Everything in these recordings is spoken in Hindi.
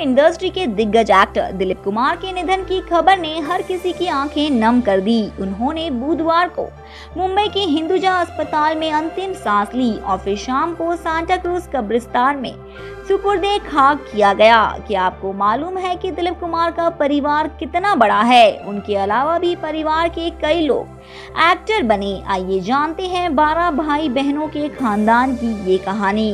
इंडस्ट्री के दिग्गज एक्टर दिलीप कुमार के निधन की खबर ने हर किसी की आंखें नम कर दी। उन्होंने बुधवार को मुंबई के हिंदुजा अस्पताल में अंतिम सांस ली और फिर शाम को सांता क्रूज कब्रिस्तान में सुपुर्दे खाक किया गया। क्या आपको मालूम है कि दिलीप कुमार का परिवार कितना बड़ा है? उनके अलावा भी परिवार के कई लोग एक्टर बने। आइए जानते हैं 12 भाई बहनों के खानदान की ये कहानी।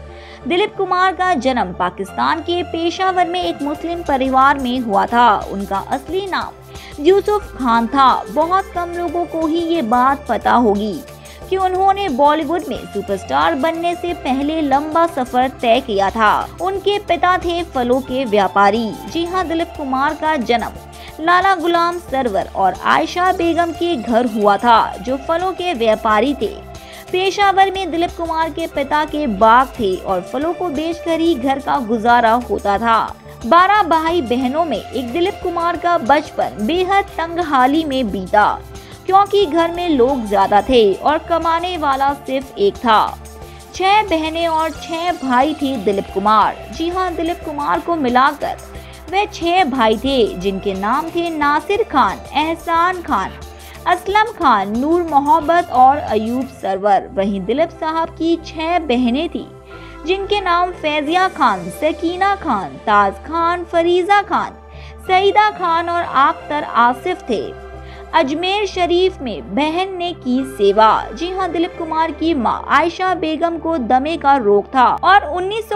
दिलीप कुमार का जन्म पाकिस्तान के पेशावर में एक मुस्लिम परिवार में हुआ था। उनका असली नाम यूसुफ खान था। बहुत कम लोगों को ही ये बात पता होगी कि उन्होंने बॉलीवुड में सुपरस्टार बनने से पहले लंबा सफर तय किया था। उनके पिता थे फलों के व्यापारी। जी हाँ, दिलीप कुमार का जन्म लाला गुलाम सरवर और आयशा बेगम के घर हुआ था, जो फलों के व्यापारी थे। पेशावर में दिलीप कुमार के पिता के बाग थे और फलों को बेचकर ही घर का गुजारा होता था। 12 भाई बहनों में एक दिलीप कुमार का बचपन बेहद तंगहाली में बीता, क्योंकि घर में लोग ज्यादा थे और कमाने वाला सिर्फ एक था। 6 बहनें और 6 भाई थे दिलीप कुमार। जी हाँ, दिलीप कुमार को मिलाकर वे 6 भाई थे, जिनके नाम थे नासिर खान, एहसान खान, असलम खान, नूर मोहब्बत और अयूब सरवर। वहीं दिलीप साहब की 6 बहनें थी, जिनके नाम फैजिया खान, सकीना खान, ताज खान, फरीजा खान, सईदा खान और अख्तर आसिफ थे। अजमेर शरीफ में बहन ने की सेवा। जी हाँ, दिलीप कुमार की मां आयशा बेगम को दमे का रोग था और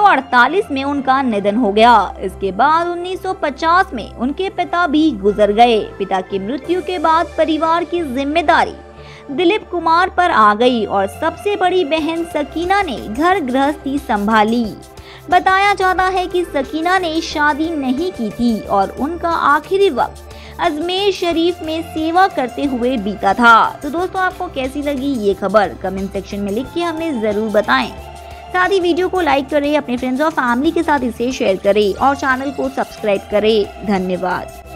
1948 में उनका निधन हो गया। इसके बाद 1950 में उनके पिता भी गुजर गए। पिता की मृत्यु के बाद परिवार की जिम्मेदारी दिलीप कुमार पर आ गई और सबसे बड़ी बहन सकीना ने घर गृहस्थी संभाली। बताया जाता है कि सकीना ने शादी नहीं की थी और उनका आखिरी वक्त अजमेर शरीफ में सेवा करते हुए बीता था। तो दोस्तों, आपको कैसी लगी ये खबर? कमेंट सेक्शन में लिख के हमें जरूर बताएं। साथ ही वीडियो को लाइक करें, अपने फ्रेंड्स और फैमिली के साथ इसे शेयर करें और चैनल को सब्सक्राइब करें। धन्यवाद।